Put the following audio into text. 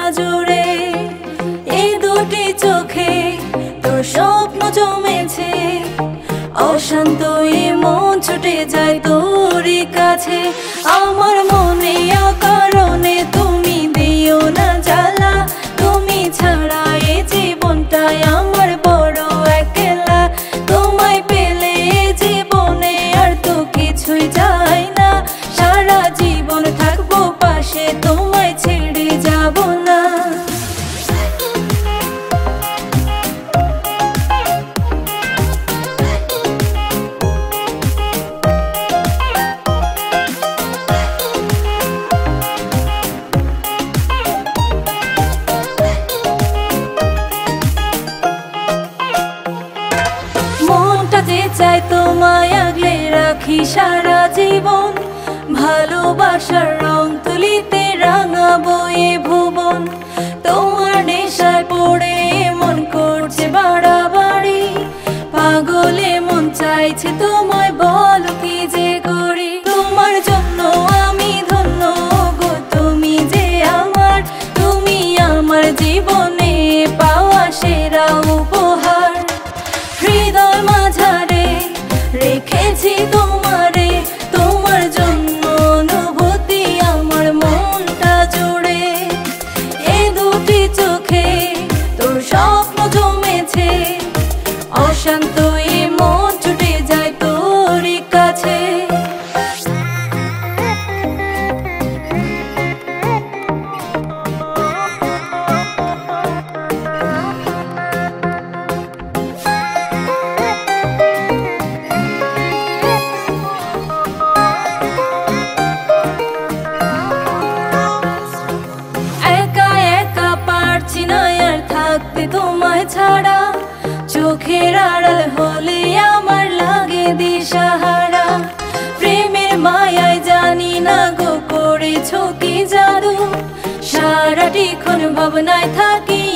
জুড়ে। এই দুটি চোখে তোর স্বপ্ন জমেছে, অশান্ত এ মন ছুটে যায় তোরই কাছে। আমার মনে অকারণে তুমি দিও না জ্বালা, তুমি ছাড়া এ জীবনটাই আমার বড় একলা। তোমায় পেলে জীবনে আর তো কিছুই যায় না, সারা জীবন থাকবো পাশে, তোমায় ছেড়ে যাব না। মনটা যে চায় তোমায় আগলে রাখি সারা জীবন, ভালোবাসার রং তুলিতে রাঙাবো এ ভুবন। তোমার নেশায় পড়ে মন করছে বাড়াবাড়ি, পাগলে মন চাইছে তোমায়, বলো কি যে করি। তোমার জন্য আমি ধন্য গো, তুমি যে আমার, তুমি আমার জীবনে পাওয়া সেরা উপহার। হৃদয় মাঝারে রেখেছি তোমারে, তোমার জন্য অনুভূতি আমার মনটা জুড়ে। এ দুটি চোখে তোর স্বপ্ন জমেছে, অশান্ত এ মন ছুটে যায় তোরই কাছে। থাকতে তোমায় ছাড়া, চোখের আড়াল হলে আমার লাগে দিশাহারা। প্রেমের মায়ায় জানি না গো করেছো কি জাদু, সারাটিক্ষণ ভাবনায় থাকি